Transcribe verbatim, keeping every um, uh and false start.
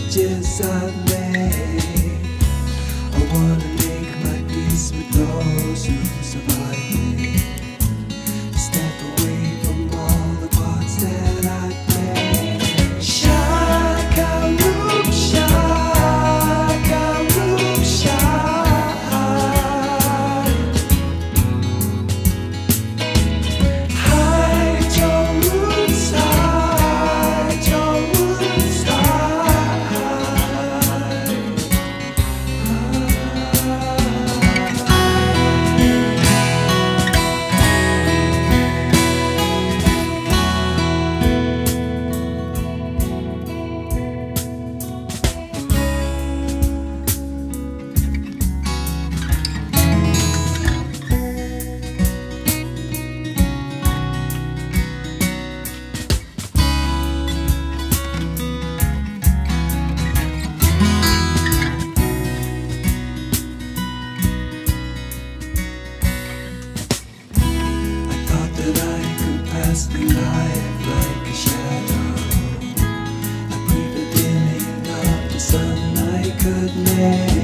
speeches I've made. I wanna make my peace with those who survive me. Step away from all the parts that I play. Shakaroop, shakaroop, shaka. Hide your roots, hide your roots, through life like a shadow. I breathe the dimming of the sun I could make.